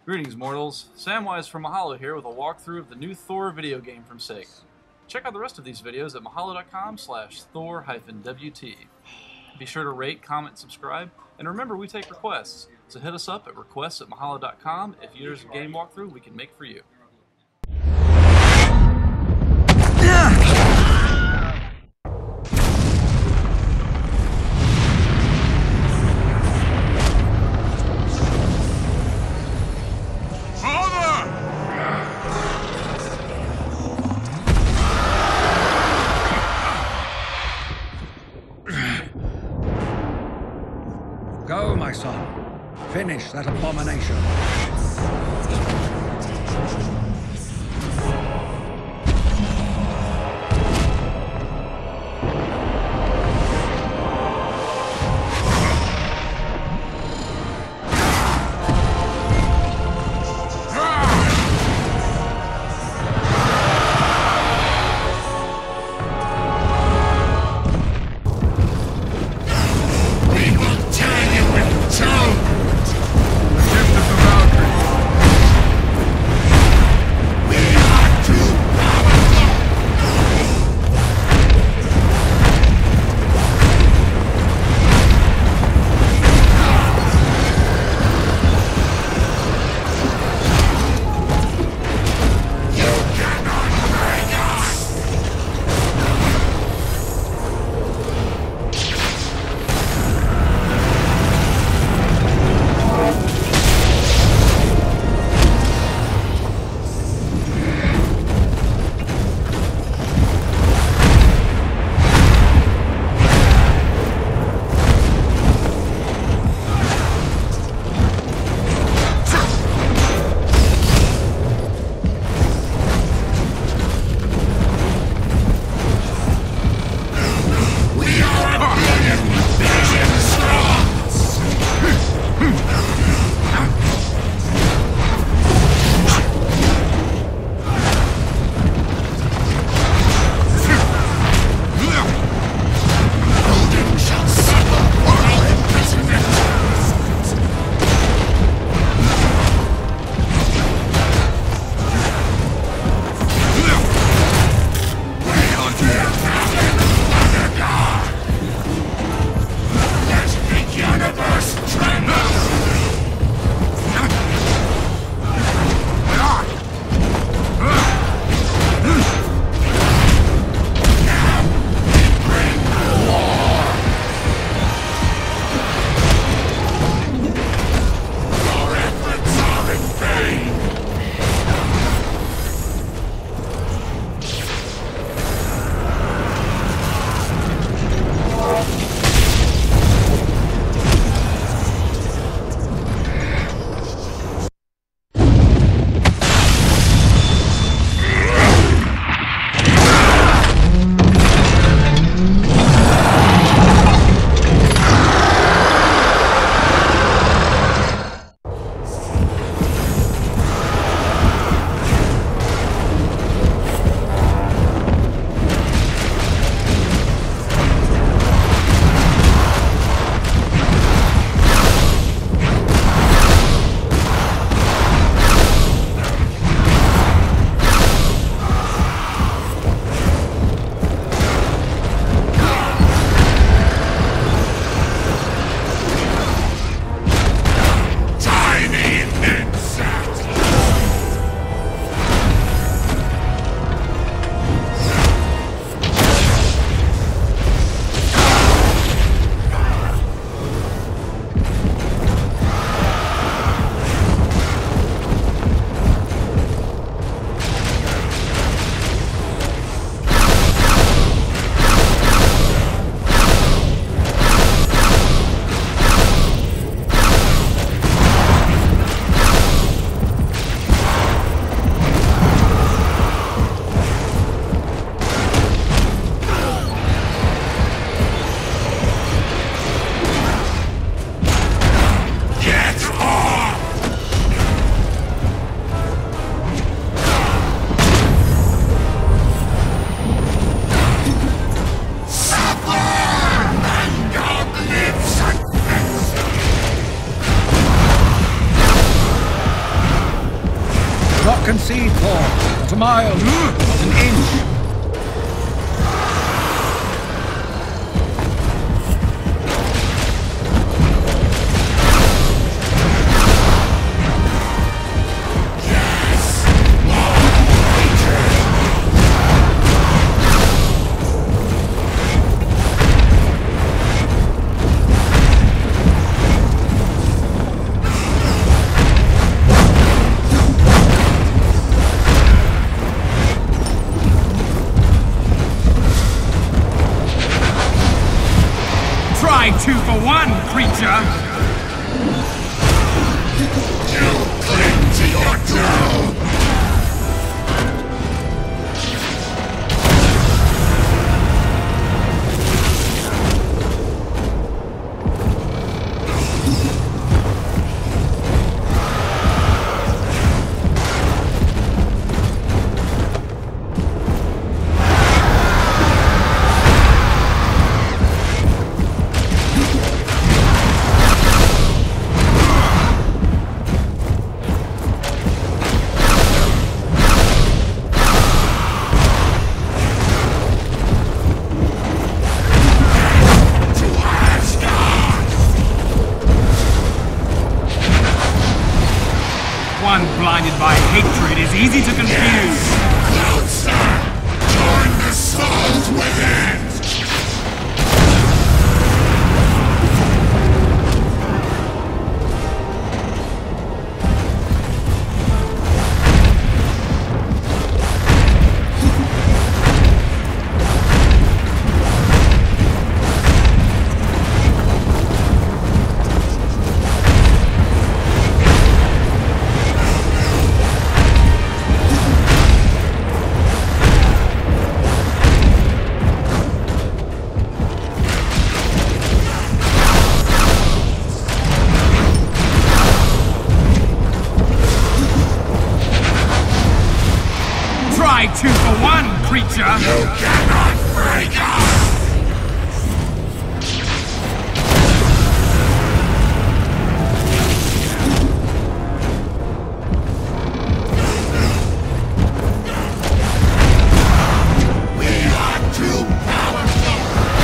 Greetings, mortals. Samwise from Mahalo here with a walkthrough of the new Thor video game from Sega. Check out the rest of these videos at mahalo.com/Thor-WT. Be sure to rate, comment, subscribe, and remember we take requests, so hit us up at requests@mahalo.com if there's a game walkthrough we can make for you. Go, my son. Finish that abomination. The gift of the Valkyrie. not concede, Thor. Not a mile, not an inch. Two for one, creature! You cling to your doom! One blinded by hatred is easy to confuse. Closer! Join the souls within! Two for one, creature! You cannot break us! We are too powerful!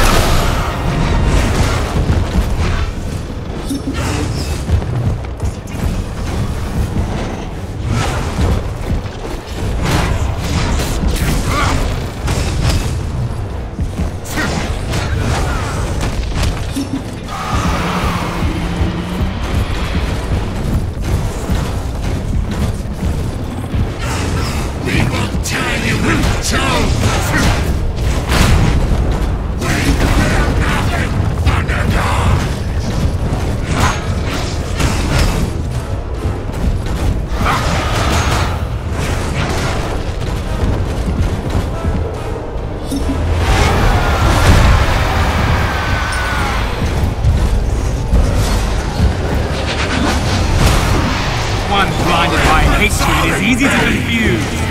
One blinded by hatred is easy to confuse.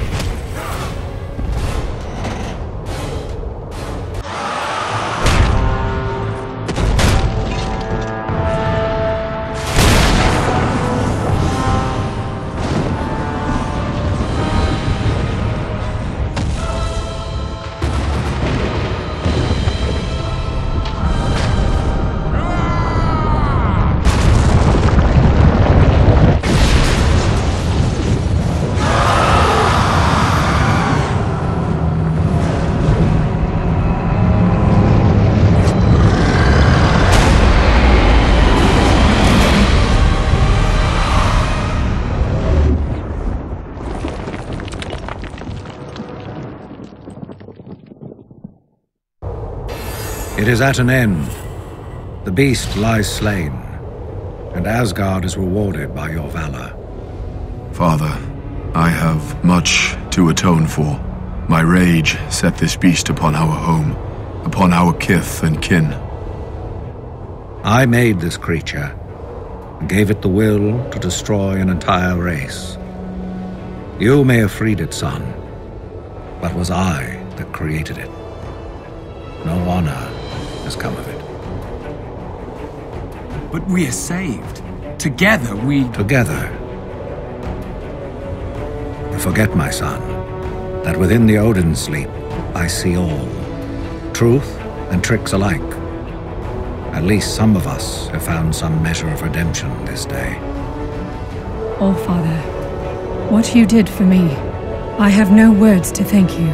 It is at an end. The beast lies slain, and Asgard is rewarded by your valor. Father, I have much to atone for. My rage set this beast upon our home, upon our kith and kin. I made this creature, and gave it the will to destroy an entire race. You may have freed it, son, but it was I that created it. No honor has come of it. But we are saved. Together we... Together, forget, my son, that within the Odin sleep I see all, truth and tricks alike. At least some of us have found some measure of redemption this day. All-Father, what you did for me, I have no words to thank you.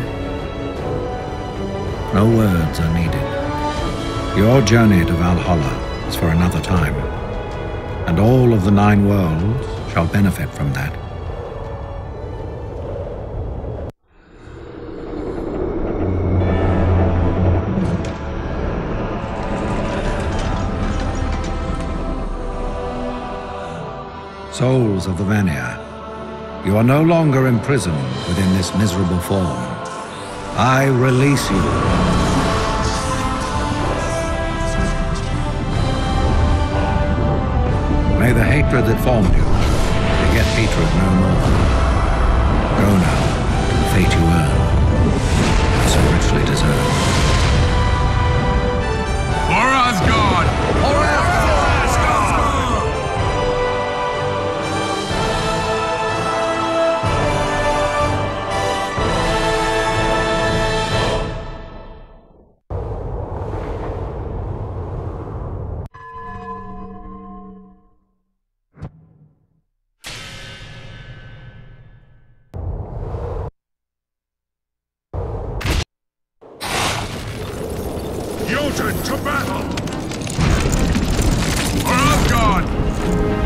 No words are needed. Your journey to Valhalla is for another time, and all of the 9 worlds shall benefit from that. Souls of the Vanir, you are no longer imprisoned within this miserable form. I release you. May the hatred that formed you beget hatred no more. Go now to the fate you earn, and so richly deserve. For Asgard! Forever! Jotun to battle! For Asgard!